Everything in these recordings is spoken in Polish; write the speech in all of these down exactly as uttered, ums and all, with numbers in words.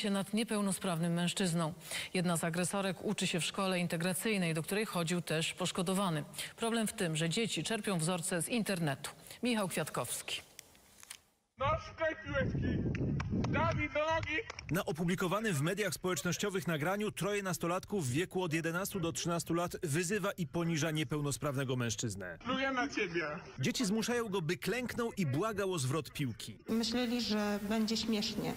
się nad niepełnosprawnym mężczyzną. Jedna z agresorek uczy się w szkole integracyjnej, do której chodził też poszkodowany. Problem w tym, że dzieci czerpią wzorce z internetu. Michał Kwiatkowski. Nożkę piłeczki! Dawid, do nogi! Na opublikowanym w mediach społecznościowych nagraniu troje nastolatków w wieku od jedenastu do trzynastu lat wyzywa i poniża niepełnosprawnego mężczyznę. Pluję na ciebie! Dzieci zmuszają go, by klęknął i błagał o zwrot piłki. Myśleli, że będzie śmiesznie.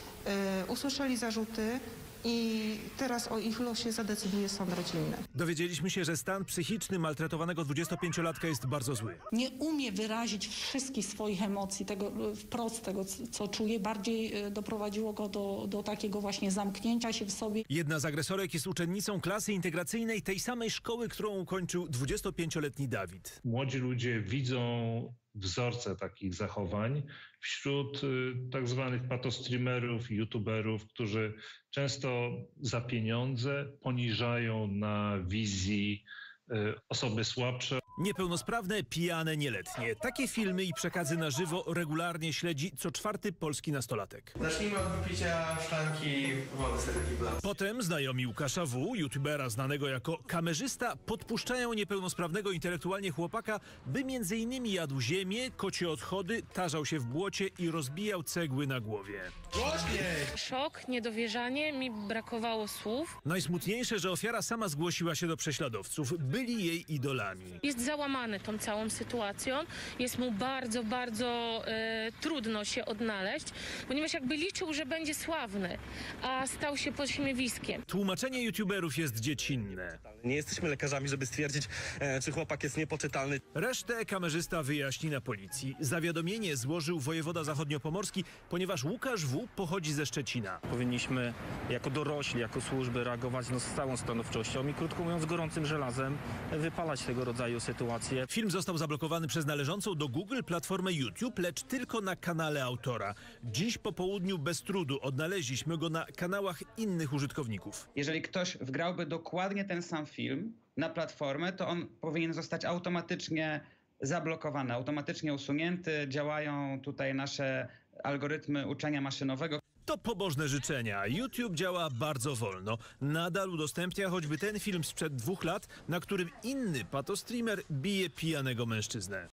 Yy, usłyszeli zarzuty i teraz o ich losie zadecyduje sąd rodzinny. Dowiedzieliśmy się, że stan psychiczny maltretowanego dwudziestopięciolatka jest bardzo zły. Nie umie wyrazić wszystkich swoich emocji, tego, wprost tego, co czuje. Bardziej doprowadziło go do, do takiego właśnie zamknięcia się w sobie. Jedna z agresorek jest uczennicą klasy integracyjnej tej samej szkoły, którą ukończył dwudziestopięcioletni Dawid. Młodzi ludzie widzą wzorce takich zachowań wśród y, tak zwanych patostreamerów, youtuberów, którzy często za pieniądze poniżają na wizji y, osoby słabsze. Niepełnosprawne, pijane, nieletnie. Takie filmy i przekazy na żywo regularnie śledzi co czwarty polski nastolatek. Zacznijmy od wypicia szklanki wody z tego kibla. Potem znajomi Łukasza W., youtubera znanego jako kamerzysta, podpuszczają niepełnosprawnego intelektualnie chłopaka, by między innymi jadł ziemię, kocie odchody, tarzał się w błocie i rozbijał cegły na głowie. Głośniej! Szok, niedowierzanie, mi brakowało słów. Najsmutniejsze, że ofiara sama zgłosiła się do prześladowców. Byli jej idolami. Jest załamany tą całą sytuacją. Jest mu bardzo, bardzo e, trudno się odnaleźć, ponieważ jakby liczył, że będzie sławny, a stał się pośmiewiskiem. Tłumaczenie youtuberów jest dziecinne. Nie jesteśmy lekarzami, żeby stwierdzić, e, czy chłopak jest niepoczytalny. Resztę kamerzysta wyjaśni na policji. Zawiadomienie złożył wojewoda zachodniopomorski, ponieważ Łukasz W. pochodzi ze Szczecina. Powinniśmy jako dorośli, jako służby reagować no, z całą stanowczością i krótko mówiąc gorącym żelazem wypalać tego rodzaju sytuacje. Film został zablokowany przez należącą do Google platformę YouTube, lecz tylko na kanale autora. Dziś po południu bez trudu odnaleźliśmy go na kanałach innych użytkowników. Jeżeli ktoś wgrałby dokładnie ten sam film na platformę, to on powinien zostać automatycznie zablokowany, automatycznie usunięty. Działają tutaj nasze algorytmy uczenia maszynowego. To pobożne życzenia. YouTube działa bardzo wolno. Nadal udostępnia choćby ten film sprzed dwóch lat, na którym inny patostreamer bije pijanego mężczyznę.